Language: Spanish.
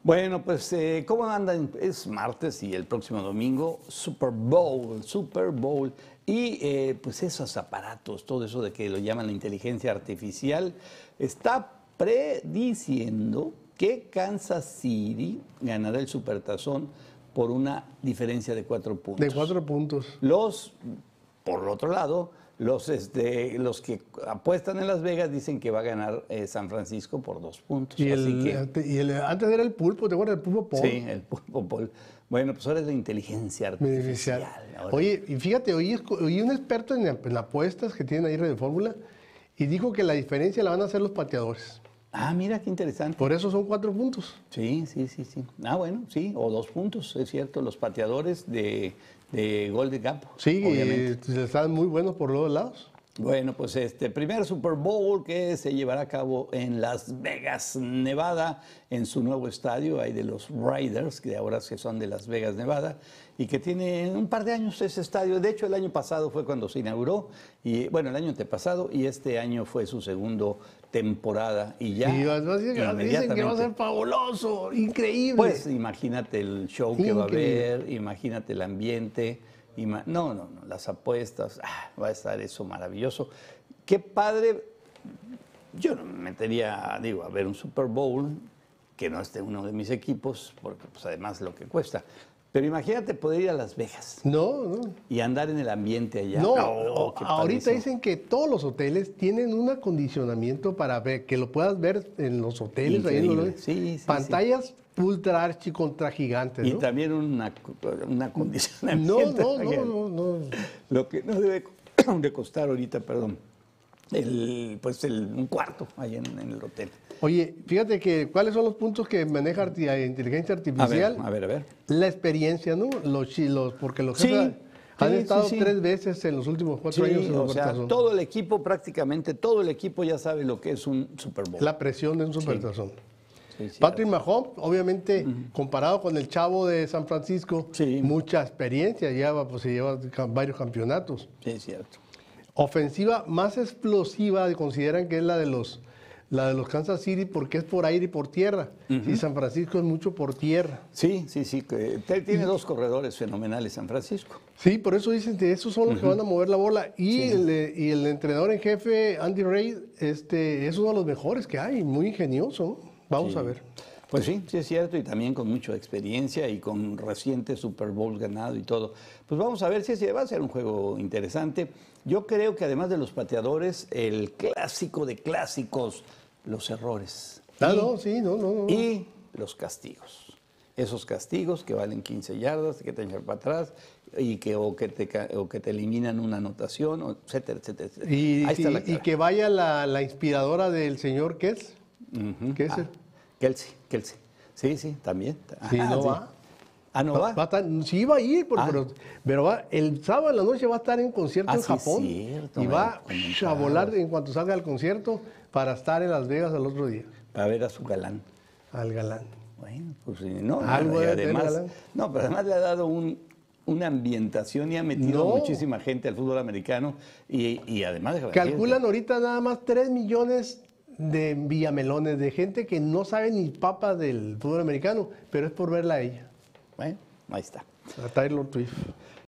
Bueno, pues, ¿cómo andan? Es martes y el próximo domingo, Super Bowl. Y pues esos aparatos, todo eso de que lo llaman la inteligencia artificial, está prediciendo que Kansas City ganará el Supertazón por una diferencia de 4 puntos. De 4 puntos. Por el otro lado, los que apuestan en Las Vegas dicen que va a ganar San Francisco por 2 puntos. Antes era el pulpo, ¿te acuerdas del pulpo Paul? Sí, el pulpo Paul. Bueno, pues ahora es la inteligencia artificial. Oye, y fíjate, oí un experto en apuestas que tienen ahí Radio Fórmula y dijo que la diferencia la van a hacer los pateadores. Ah, mira, qué interesante. Por eso son 4 puntos. Sí. Ah, bueno, sí, o 2 puntos, es cierto. Los pateadores de gol de campo. Sí, obviamente. Están muy buenos por los lados. Bueno, pues primer Super Bowl que se llevará a cabo en Las Vegas, Nevada, en su nuevo estadio, ahí de los Raiders, que ahora son de Las Vegas, Nevada, y que tiene un par de años ese estadio. De hecho, el año pasado fue cuando se inauguró, y bueno, el año antepasado, y este año fue su segundo temporada, y ya dicen que va a ser fabuloso, increíble. Pues imagínate el show que va a haber, imagínate el ambiente. No, las apuestas, va a estar eso maravilloso. Qué padre. Yo no me metería, a ver un Super Bowl que no esté uno de mis equipos, porque pues además lo que cuesta. Pero imagínate poder ir a Las Vegas. No. Y andar en el ambiente allá. Ahorita dicen que todos los hoteles tienen un acondicionamiento para ver, que lo puedas ver en los hoteles. Sí, pantallas ultra archi contra gigantes, ¿no? Y también un acondicionamiento. No. Lo que no debe de costar ahorita, perdón, un cuarto ahí en el hotel. Oye, fíjate que ¿cuáles son los puntos que maneja inteligencia artificial? A ver. La experiencia, ¿no? Porque los jefes han estado 3 veces en los últimos 4 años en Supertazón. Todo el equipo, prácticamente todo el equipo ya sabe lo que es un Super Bowl. La presión de un Supertazón. Sí, Patrick Mahomes, obviamente, comparado con el chavo de San Francisco, mucha experiencia, se lleva varios campeonatos. Sí, es cierto. Ofensiva más explosiva, consideran que es la de los Kansas City, porque es por aire y por tierra. Y San Francisco es mucho por tierra. Sí. Tiene 2 corredores fenomenales San Francisco. Sí, por eso dicen que esos son los que van a mover la bola. Y el entrenador en jefe, Andy Reid, es uno de los mejores que hay, muy ingenioso, ¿no? Vamos a ver. Pues sí, es cierto, y también con mucha experiencia y con recientes Super Bowls ganado y todo. Pues vamos a ver si va a ser un juego interesante. Yo creo que además de los pateadores, el clásico de clásicos, los errores. No. Y los castigos. Esos castigos que valen 15 yardas, que te echan para atrás, y o que te eliminan una anotación, etcétera. Y, ahí está la clave. Y que vaya la inspiradora del señor Kels. ¿Qué es? Kelsey. Sí, también. Sí, no va. Ah, ¿no va? Sí va a ir, pero el sábado en la noche va a estar en concierto en Japón. Sí, cierto, y va a volar en cuanto salga del concierto para estar en Las Vegas al otro día. Para ver a su galán. Al galán. Bueno, pues no. Algo y además, pero además le ha dado una ambientación y ha metido muchísima gente al fútbol americano. Y además... Calculan ahorita nada más 3 millones de villamelones, de gente que no sabe ni papa del fútbol americano, pero es por verla a ella. Bueno, ahí está. A Taylor Swift.